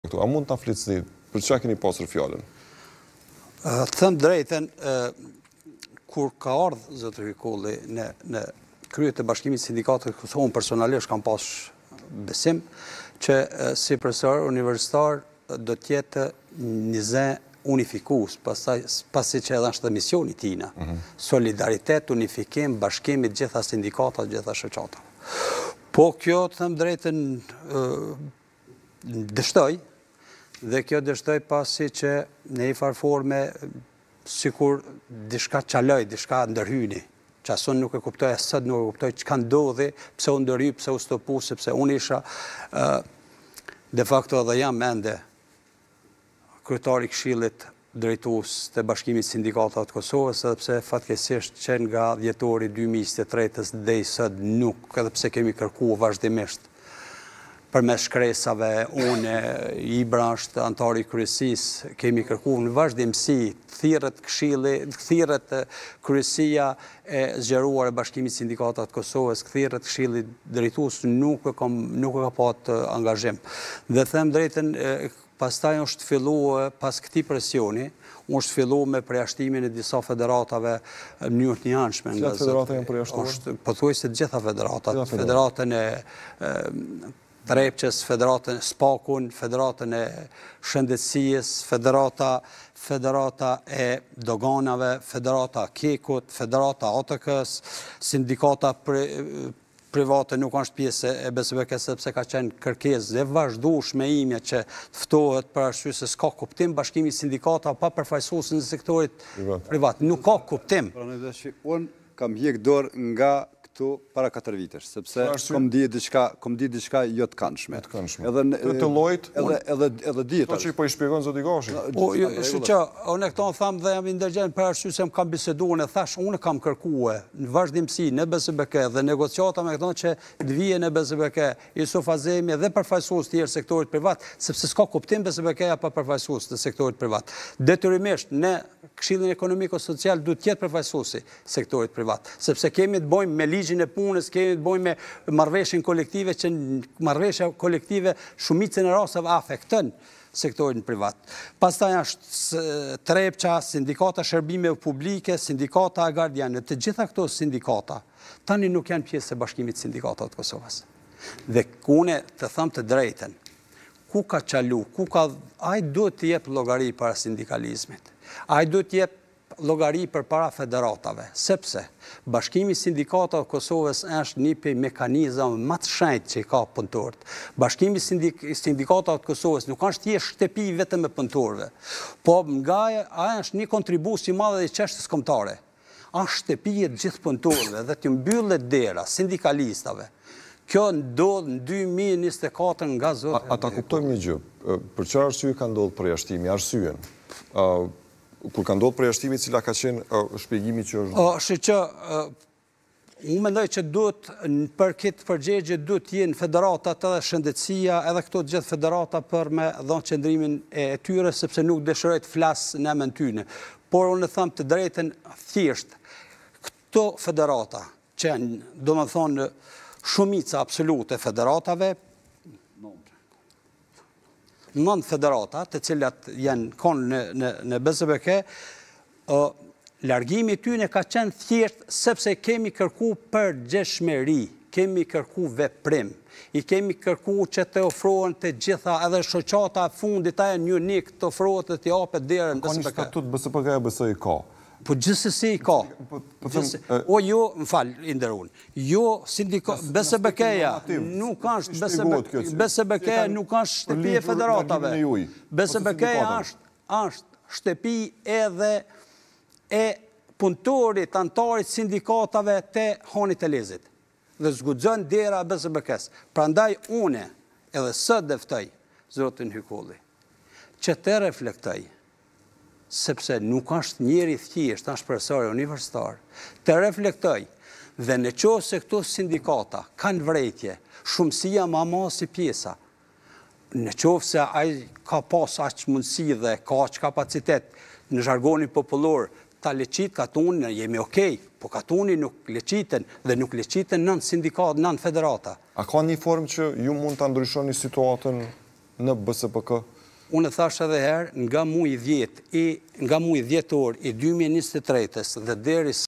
A mund të flisni për çka keni pasur fjalën? Them drejtën, kur ka ardhur zotëri Hykolli në krye të Bashkimit Sindikatëve të Kosovës, personalisht kam pas besim që si profesor universitar do të jetë një zë unifikues, pasi që edhe është dhe misioni tina. Solidaritet, unifikim, bashkim i të gjitha sindikata, të gjitha shoqata. Po kjo, të them drejtën, dështoj, dhe kjo dështoj pasi që në i farforme sikur diçka qaloj, diçka ndërhyni, që asun nuk e kuptoj, asët nuk e kuptoj që ka ndodhi, pse u ndërhy, pse u stopu, sepse unë isha de facto edhe jam ende kryetari i Këshillit drejtues të Bashkimit Sindikatave të Kosovës, edhe pse fatkeqësisht që nga dhjetori 2023 deri sot nuk, edhe pse kemi kërkuar vazhdimisht përmes shkresave, unë, Ibra është antari i kryesisë, kemi kërkuar në vazhdimsi, thirret Këshilli, thirret kryesia e zgjeruar e Bashkimit Sindikatave të Kosovës, thirret Këshilli drejtues, nuk e ka pat angazhim. Dhe them drejtën, pastaj është filluar pas këtij presioni, është filluar me përjashtimin e disa federatave në mënyrë të njëanshme. Cilat federata janë përjashtuar? Pothuajse të gjitha federatat, federatën e Trepçës, federatën e Spakun, federatën e Shëndetësisë, federata e doganave, federata Kekut, federata ATK-s, sindikata private nuk është pjesë e BSBK sepse ka qenë kërkesë dhe vazhdueshme ime që ftohet për arsye se s'ka kuptim Bashkimi i Sindikata pa përfaqësues në sektorit privat. Nuk ka kuptim. Unë kam hjek dorë nga këtu para 4 vitesh, sepse kom di diçka jo të këndshme. Të llojit, edhe dieta. To që po i shpjegon zoti Gashi. Unë këto tham dhe jam i ndërgjegjen për arsye se më kam biseduar e thash unë kam kërkuar në vazhdimsi në BSBK dhe negociata me këto që të vijë në BSBK, Jusuf Azemi dhe përfaqësues të tjerë sektorit privat, sepse s'ka kuptim BSBK-ja pa përfaqësues të sektorit privat. Detyrimisht në Këshillin Ekonomiko-Social duhet të jetë përfaqësuesi sektorit privat, sepse kemi të bëjmë me ligjin e punës, kemi të bëjmë me marrëveshjen kolektive, që marrëveshja kolektive shumicën e rasteve afekton sektorin privat. Pastaj është Trepça, sindikata shërbime publike, sindikata e gardianëve, të gjitha këto sindikata tani nuk janë pjesë e Bashkimit Sindikatave të Kosovës. Dhe unë të them të drejtën, ku ka qalu, ai duhet të jep llogari para sindikalizmit. Ai duhet të jep llogari për para federatave, sepse Bashkimi i Sindikatave të Kosovës është një prej mekanizmave më të shenjtë që i ka punëtorët. Bashkimi i Sindikatave të Kosovës nuk është thjesht shtëpi vetëm me punëtorëve, po ai është një kontribues i madh i çështës kombëtare. Është shtëpi e gjithë punëtorëve dhe të mbyllet dera sindikalistave. Kjo ndodh në 2024 nga zoti. Ata kuptojmë një gjë. Për çfarë arsye ka ndodhur përjashtimi? Arsyen. Kur ka ndodhur përjashtimi, cila ka qenë shpjegimi që është? Është që unë mendoj që duhet për këtë përgjigje duhet të jenë federatat edhe shëndetësia, edhe këto të gjithë federata për me dhënë qëndrimin e tyre, sepse nuk dëshiroj të flas në emën tyre. Por unë them të drejtën thjesht, këto federata që janë, domethënë, shumica absolute federatave, 9 federata, të cilat kanë në BSBK, largimi i tyre ka qenë thjesht sepse kemi kërkuar përgjegjësi, kemi kërkuar veprim, i kemi kërkuar që të ofrohen të gjitha edhe shoqata e fundit ajo unik të ofrohet të japet derën BSBK. Ka një statut BSBK e BSI ka. Po gjithsesi ka. O jo, më fal, Inderun. Jo, BSBK-ja nuk është BSBK-ja nuk është shtëpi e federatave. BSBK-ja është shtëpi edhe e punëtorit, antarit sindikatave të Hanit e Lezit. Dhe zguxon dera e BSBK-s. Prandaj une edhe sot dëftoj zotin Hykolli që të reflektoj, sepse nuk është njeri thjesht, është profesor universitar, të reflektoj dhe në qoftë se këto sindikata kanë vërejtje, shumësia më madhe si pjesa, në qoftë se ai ka pas aq mundësi dhe ka aq kapacitet në zhargonin popullor ta leqit katunin, jemi okej, po katuni nuk leqiten dhe nuk leqiten nën sindikat, nën federata. A ka një formë që ju mund të ndryshoni situatën në BSPK? Unë thash edhe herë, nga muji dhjetor i 2023-ës dhe deri